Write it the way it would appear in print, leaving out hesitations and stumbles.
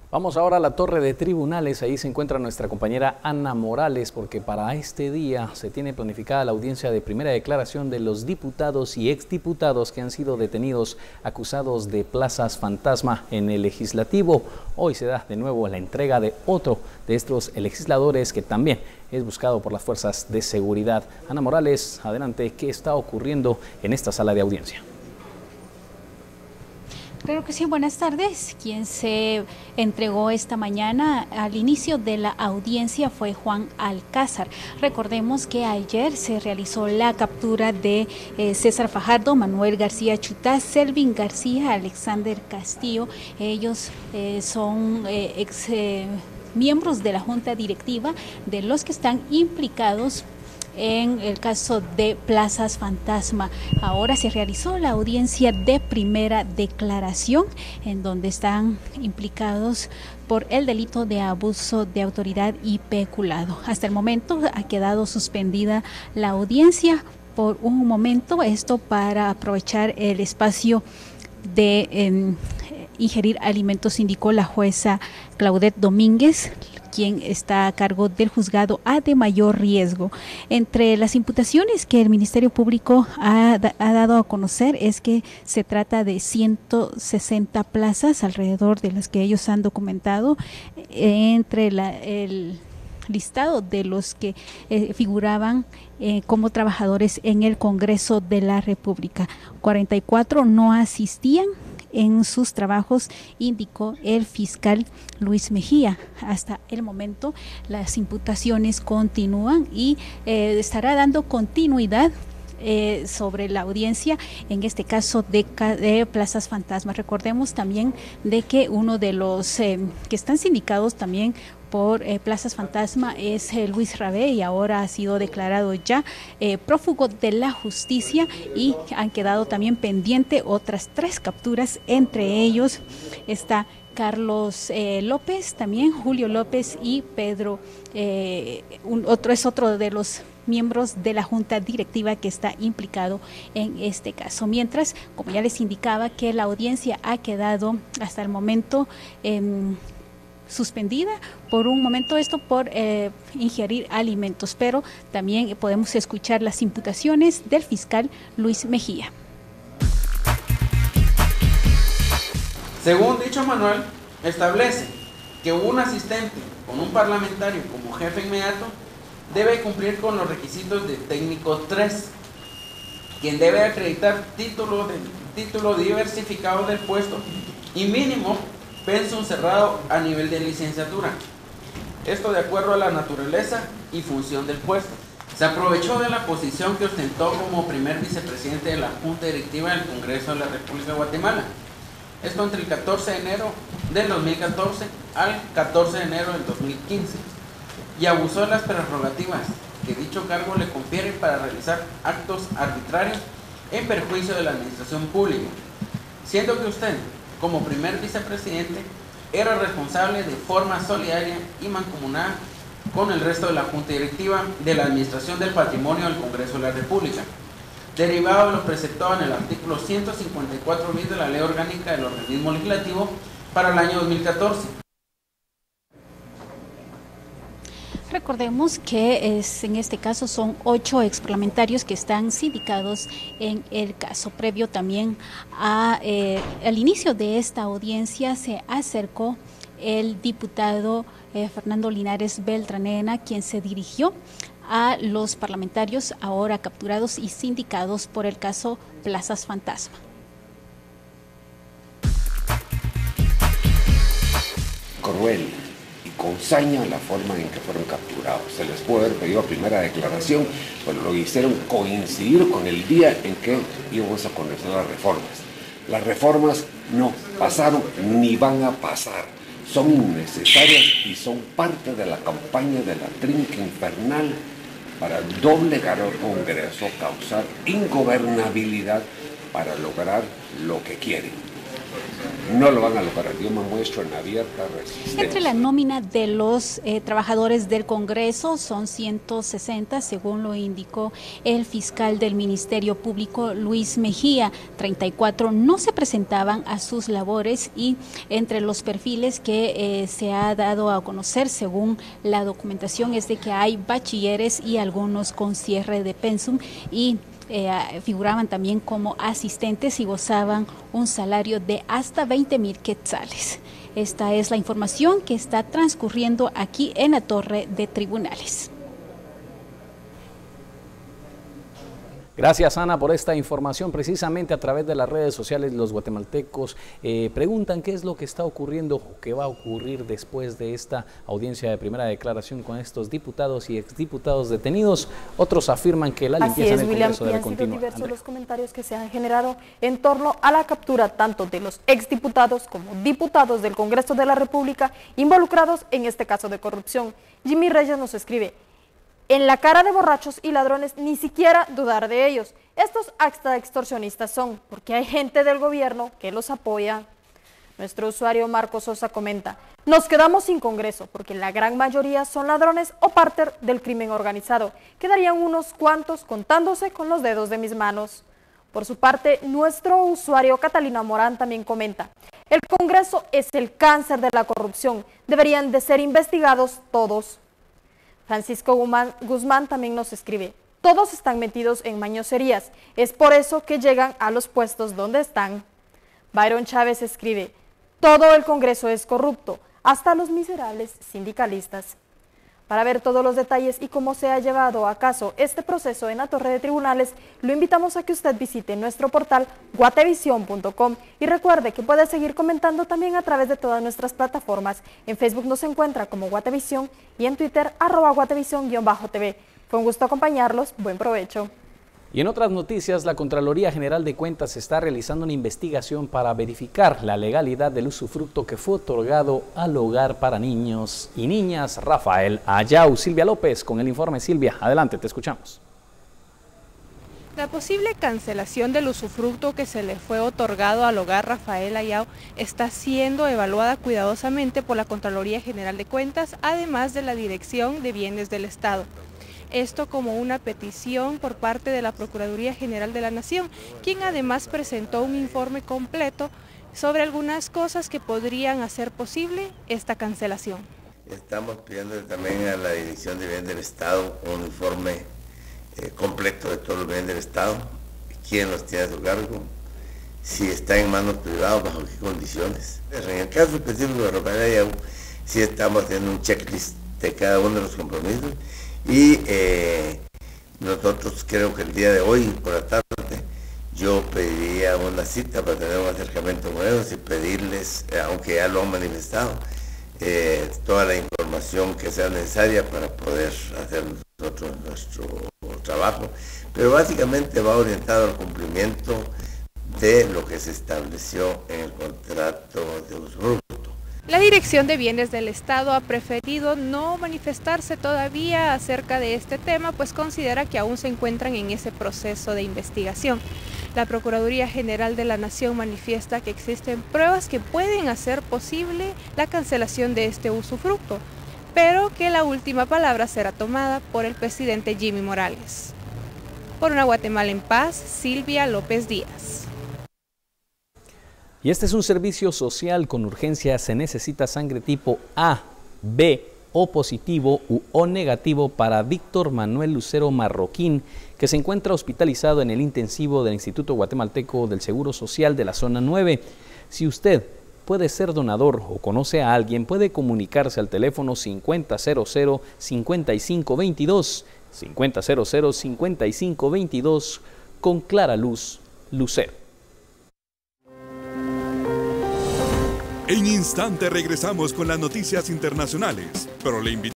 Vamos ahora a la torre de tribunales, ahí se encuentra nuestra compañera Ana Morales, porque para este día se tiene planificada la audiencia de primera declaración de los diputados y exdiputados que han sido detenidos acusados de plazas fantasma en el legislativo. Hoy se da de nuevo la entrega de otro de estos legisladores que también es buscado por las fuerzas de seguridad. Ana Morales, adelante, ¿qué está ocurriendo en esta sala de audiencia? Claro que sí, buenas tardes. Quien se entregó esta mañana al inicio de la audiencia fue Juan Alcázar. Recordemos que ayer se realizó la captura de César Fajardo, Manuel García Chutá, Selvin García, Alexander Castillo. Ellos son miembros de la junta directiva de los que están implicados en el caso de plazas fantasma. Ahora se realizó la audiencia de primera declaración en donde están implicados por el delito de abuso de autoridad y peculado. Hasta el momento ha quedado suspendida la audiencia por un momento, esto para aprovechar el espacio de ingerir alimentos, indicó la jueza Claudette Domínguez, quien está a cargo del juzgado A de mayor riesgo. Entre las imputaciones que el Ministerio Público ha dado a conocer es que se trata de 160 plazas, alrededor de las que ellos han documentado, entre el listado de los que figuraban como trabajadores en el Congreso de la República. 44 no asistían en sus trabajos, indicó el fiscal Luis Mejía. Hasta el momento las imputaciones continúan y estará dando continuidad sobre la audiencia, en este caso de plazas fantasmas. Recordemos también de que uno de los que están sindicados también por plazas fantasma es Luis Rabé, y ahora ha sido declarado ya prófugo de la justicia, y han quedado también pendiente otras 3 capturas. Entre ellos está Carlos López, también Julio López y Pedro, otro de los miembros de la junta directiva que está implicado en este caso. Mientras, como ya les indicaba, que la audiencia ha quedado hasta el momento suspendida por un momento, esto por ingerir alimentos, pero también podemos escuchar las imputaciones del fiscal Luis Mejía. Según dicho manual, establece que un asistente con un parlamentario como jefe inmediato debe cumplir con los requisitos de técnico 3, quien debe acreditar título diversificado del puesto y mínimo pensum cerrado a nivel de licenciatura. Esto de acuerdo a la naturaleza y función del puesto. Se aprovechó de la posición que ostentó como primer vicepresidente de la Junta Directiva del Congreso de la República de Guatemala. Esto entre el 14 de enero del 2014 al 14 de enero del 2015. Y abusó de las prerrogativas que dicho cargo le confiere para realizar actos arbitrarios en perjuicio de la administración pública, siendo que usted, como primer vicepresidente, era responsable de forma solidaria y mancomunada con el resto de la Junta Directiva de la Administración del Patrimonio del Congreso de la República, derivado de lo preceptado en el artículo 154 bis de la Ley Orgánica del Organismo Legislativo para el año 2014. Recordemos que en este caso son 8 exparlamentarios que están sindicados en el caso. Previo también al inicio de esta audiencia se acercó el diputado Fernando Linares Beltranena, quien se dirigió a los parlamentarios ahora capturados y sindicados por el caso Plazas Fantasma. Cruel y con saña la forma en que fueron capturados. Se les pudo haber pedido primera declaración, pero lo hicieron coincidir con el día en que íbamos a conocer las reformas. Las reformas no pasaron ni van a pasar. Son innecesarias y son parte de la campaña de la trinca infernal para doblegar al Congreso, causar ingobernabilidad para lograr lo que quieren. no lo van a lograr. Yo me muestro en abierta resistencia. Entre la nómina de los trabajadores del Congreso son 160, según lo indicó el fiscal del Ministerio Público, Luis Mejía. 34 no se presentaban a sus labores, y entre los perfiles que se ha dado a conocer, según la documentación, es de que hay bachilleres y algunos con cierre de pensum, y figuraban también como asistentes y gozaban un salario de hasta 20,000 quetzales. Esta es la información que está transcurriendo aquí en la Torre de Tribunales. Gracias, Ana, por esta información. Precisamente a través de las redes sociales, los guatemaltecos preguntan qué es lo que está ocurriendo o qué va a ocurrir después de esta audiencia de primera declaración con estos diputados y exdiputados detenidos. Otros afirman que la limpieza en el Congreso debe continuar. Han sido diversos los comentarios que se han generado en torno a la captura tanto de los exdiputados como diputados del Congreso de la República involucrados en este caso de corrupción. Jimmy Reyes nos escribe: en la cara de borrachos y ladrones, ni siquiera dudar de ellos. Estos hasta extorsionistas son, porque hay gente del gobierno que los apoya. Nuestro usuario Marcos Sosa comenta: nos quedamos sin Congreso, porque la gran mayoría son ladrones o parte del crimen organizado. Quedarían unos cuantos contándose con los dedos de mis manos. Por su parte, nuestro usuario Catalina Morán también comenta: el Congreso es el cáncer de la corrupción, deberían de ser investigados todos. Francisco Guzmán también nos escribe: todos están metidos en mañoserías, es por eso que llegan a los puestos donde están. Byron Chávez escribe: todo el Congreso es corrupto, hasta los miserables sindicalistas. Para ver todos los detalles y cómo se ha llevado a cabo este proceso en la Torre de Tribunales, lo invitamos a que usted visite nuestro portal guatevision.com y recuerde que puede seguir comentando también a través de todas nuestras plataformas. En Facebook nos encuentra como Guatevisión y en Twitter @Guatevisión_TV. Fue un gusto acompañarlos, buen provecho. Y en otras noticias, la Contraloría General de Cuentas está realizando una investigación para verificar la legalidad del usufructo que fue otorgado al Hogar para Niños y Niñas Rafael Ayau. Silvia López con el informe. Silvia, adelante, te escuchamos. La posible cancelación del usufructo que se le fue otorgado al Hogar Rafael Ayau está siendo evaluada cuidadosamente por la Contraloría General de Cuentas, además de la Dirección de Bienes del Estado. Esto como una petición por parte de la Procuraduría General de la Nación, quien además presentó un informe completo sobre algunas cosas que podrían hacer posible esta cancelación. Estamos pidiendo también a la Dirección de Bienes del Estado un informe completo de todos los bienes del Estado, quién los tiene a su cargo, si está en manos privadas, bajo qué condiciones. En el caso específico de Rafael Ayau, sí estamos haciendo un checklist de cada uno de los compromisos. Y nosotros creo que el día de hoy, por la tarde, yo pediría una cita para tener un acercamiento con ellos y pedirles, aunque ya lo han manifestado, toda la información que sea necesaria para poder hacer nosotros nuestro trabajo. Pero básicamente va orientado al cumplimiento de lo que se estableció en el contrato de usufructo. La Dirección de Bienes del Estado ha preferido no manifestarse todavía acerca de este tema, pues considera que aún se encuentran en ese proceso de investigación. La Procuraduría General de la Nación manifiesta que existen pruebas que pueden hacer posible la cancelación de este usufructo, pero que la última palabra será tomada por el presidente Jimmy Morales. Por una Guatemala en paz, Silvia López Díaz. Y este es un servicio social con urgencia. Se necesita sangre tipo A, B, O positivo u O negativo para Víctor Manuel Lucero Marroquín, que se encuentra hospitalizado en el intensivo del Instituto Guatemalteco del Seguro Social de la Zona 9. Si usted puede ser donador o conoce a alguien, puede comunicarse al teléfono 5000-5522, 5000-5522 con Clara Luz Lucero. En instante regresamos con las noticias internacionales, pero le invitamos